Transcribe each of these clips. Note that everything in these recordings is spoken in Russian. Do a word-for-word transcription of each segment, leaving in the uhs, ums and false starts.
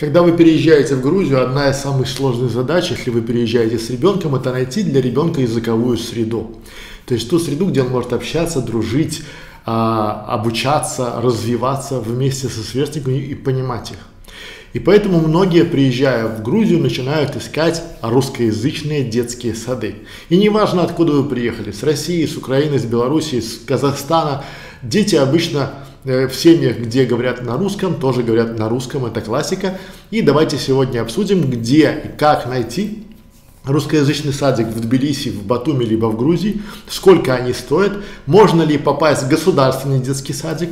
Когда вы переезжаете в Грузию, одна из самых сложных задач, если вы переезжаете с ребенком, это найти для ребенка языковую среду. То есть ту среду, где он может общаться, дружить, обучаться, развиваться вместе со сверстниками и понимать их. И поэтому многие, приезжая в Грузию, начинают искать русскоязычные детские сады. И неважно, откуда вы приехали, с России, с Украины, с Белоруссии, с Казахстана, дети обычно в семьях, где говорят на русском, тоже говорят на русском, это классика. И давайте сегодня обсудим, где и как найти русскоязычный садик в Тбилиси, в Батуми, либо в Грузии, сколько они стоят, можно ли попасть в государственный детский садик.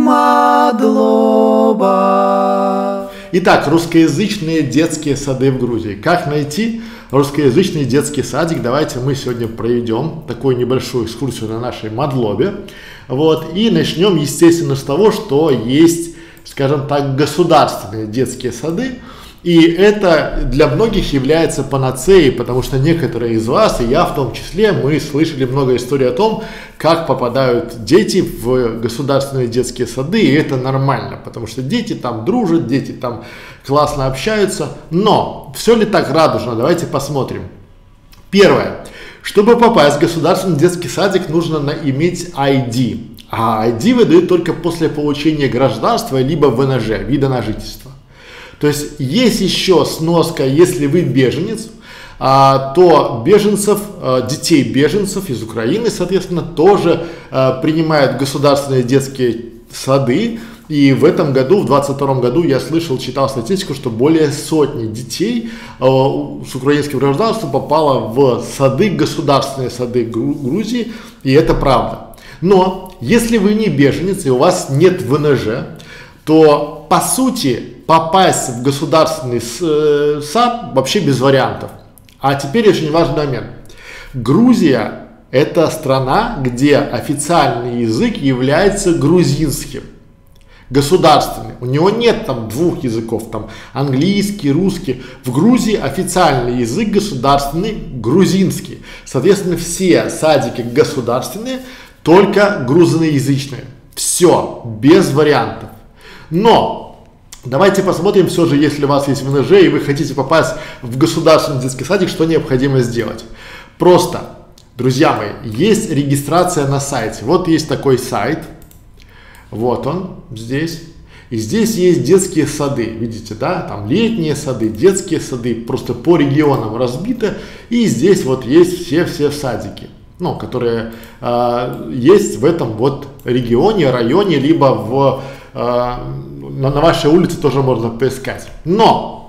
Мадлоба. Итак, русскоязычные детские сады в Грузии. Как найти русскоязычный детский садик? Давайте мы сегодня проведем такую небольшую экскурсию на нашей Мадлобе. Вот, и начнем, естественно, с того, что есть, скажем так, государственные детские сады. И это для многих является панацеей, потому что некоторые из вас, и я в том числе, мы слышали много историй о том, как попадают дети в государственные детские сады, и это нормально, потому что дети там дружат, дети там классно общаются. Но все ли так радужно? Давайте посмотрим. Первое. Чтобы попасть в государственный детский садик, нужно иметь ай ди. А ай ди выдают только после получения гражданства, либо вэ эн жэ, вида на жительство. То есть есть еще сноска, если вы беженец, то беженцев, детей беженцев из Украины, соответственно, тоже принимают государственные детские сады. И в этом году, в двадцать втором году, я слышал, читал статистику, что более сотни детей с украинским гражданством попало в сады, государственные сады Грузии, и это правда. Но если вы не беженец и у вас нет вэ эн жэ, то по сути попасть в государственный сад вообще без вариантов. А теперь очень важный момент. Грузия – это страна, где официальный язык является грузинским, государственным. У него нет там двух языков, там английский, русский. В Грузии официальный язык государственный грузинский. Соответственно, все садики государственные, только грузиноязычные. Все, без вариантов. Но давайте посмотрим все же, если у вас есть вэ эн жэ и вы хотите попасть в государственный детский садик, что необходимо сделать. Просто, друзья мои, есть регистрация на сайте. Вот есть такой сайт. Вот он здесь. И здесь есть детские сады. Видите, да? Там летние сады, детские сады. Просто по регионам разбито. И здесь вот есть все-все садики, ну, которые э, есть в этом вот регионе, районе, либо в... Э, На, на вашей улице тоже можно поискать. Но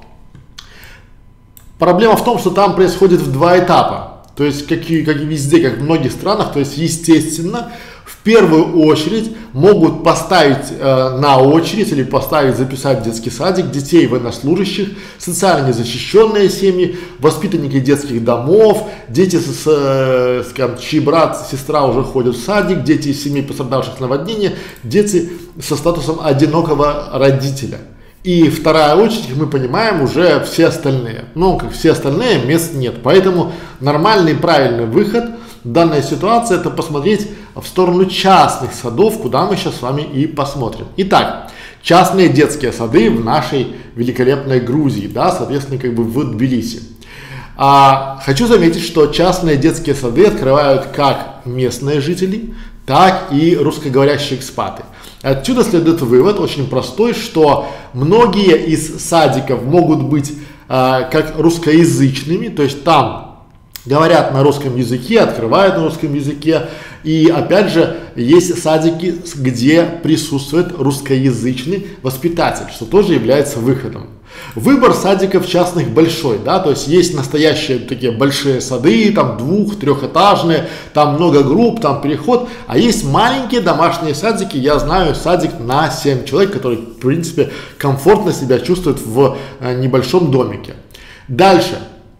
проблема в том, что там происходит в два этапа. То есть, как и, как и везде, как в многих странах, то есть, естественно, в первую очередь могут поставить э, на очередь или поставить, записать в детский садик детей военнослужащих, социально незащищенные семьи, воспитанники детских домов, дети, с, э, скажем, чьи брат, сестра уже ходят в садик, дети из семей, пострадавших наводнения, дети со статусом одинокого родителя. И вторая очередь, мы понимаем, уже все остальные. Но, как все остальные, мест нет. Поэтому нормальный, правильный выход в данной ситуации — это посмотреть в сторону частных садов, куда мы сейчас с вами и посмотрим. Итак, частные детские сады в нашей великолепной Грузии, да, соответственно, как бы в Тбилиси. А, хочу заметить, что частные детские сады открывают как местные жители, так и русскоговорящие экспаты. Отсюда следует вывод очень простой, что многие из садиков могут быть э, как русскоязычными, то есть там говорят на русском языке, открывают на русском языке. И опять же, есть садики, где присутствует русскоязычный воспитатель, что тоже является выходом. Выбор садиков частных большой, да, то есть есть настоящие такие большие сады, там двух-, трехэтажные, там много групп, там переход, а есть маленькие домашние садики, я знаю садик на семь человек, который, в принципе, комфортно себя чувствует в небольшом домике. Дальше.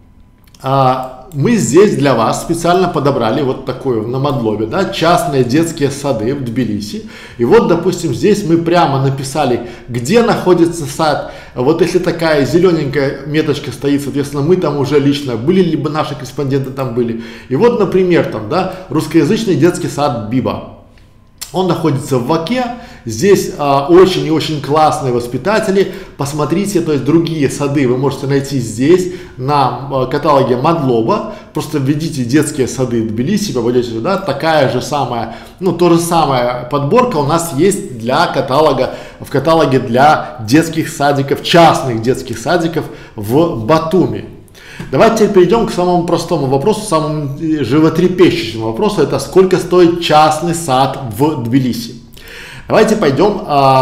Мы здесь для вас специально подобрали вот такую на Мадлобе, да, частные детские сады в Тбилиси. И вот, допустим, здесь мы прямо написали, где находится сад. Вот если такая зелененькая меточка стоит, соответственно, мы там уже лично были, либо наши корреспонденты там были. И вот, например, там, да, русскоязычный детский сад Биба. Он находится в Оке. Здесь а, очень и очень классные воспитатели. Посмотрите, то есть другие сады вы можете найти здесь на а, каталоге Мадлоба. Просто введите детские сады Тбилиси, попадете сюда. Такая же самая, ну то же самая подборка у нас есть для каталога, в каталоге для детских садиков, частных детских садиков в Батуми. Давайте теперь перейдем к самому простому вопросу, самому животрепещущему вопросу. Это сколько стоит частный сад в Тбилиси. Давайте пойдем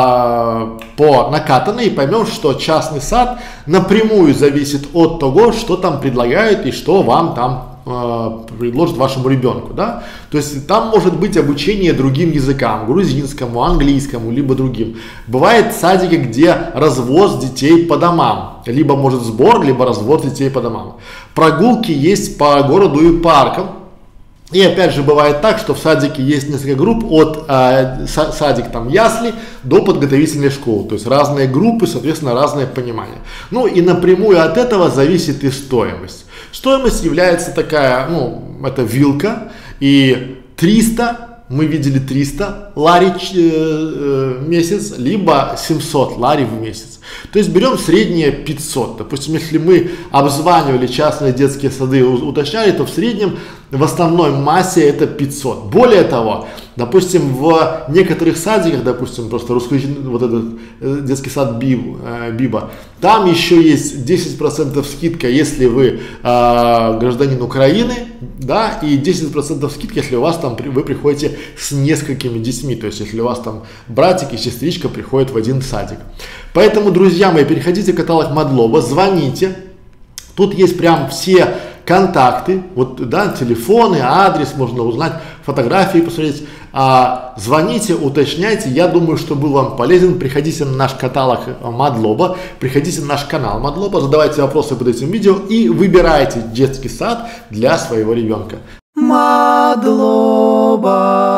а, по накатанной и поймем, что частный сад напрямую зависит от того, что там предлагают и что вам там а, предложат вашему ребенку. Да? То есть там может быть обучение другим языкам, грузинскому, английскому, либо другим. Бывает садики, где развоз детей по домам, либо может сбор, либо развоз детей по домам. Прогулки есть по городу и паркам. И опять же бывает так, что в садике есть несколько групп от э, садик там ясли до подготовительной школы. То есть разные группы, соответственно, разное понимание. Ну и напрямую от этого зависит и стоимость. Стоимость является такая, ну, это вилка и триста, мы видели триста лари в месяц, либо семьсот лари в месяц. То есть берем среднее пятьсот. Допустим, если мы обзванивали частные детские сады и уточняли, то в среднем в основной массе это пятьсот. Более того, допустим, в некоторых садиках, допустим, просто русскоязычный вот этот детский сад Биб, э, Биба, там еще есть десять процентов скидка, если вы э, гражданин Украины, да, и десять процентов скидка, если у вас там вы приходите с несколькими детьми, то есть если у вас там братик и сестричка приходят в один садик. Поэтому, друзья мои, переходите в каталог Мадлоба, звоните, тут есть прям все контакты, вот, да, телефоны, адрес, можно узнать, фотографии посмотреть, а, звоните, уточняйте, я думаю, что был вам полезен, приходите на наш каталог Мадлоба, приходите на наш канал Мадлоба, задавайте вопросы под этим видео и выбирайте детский сад для своего ребенка. Мадлоба.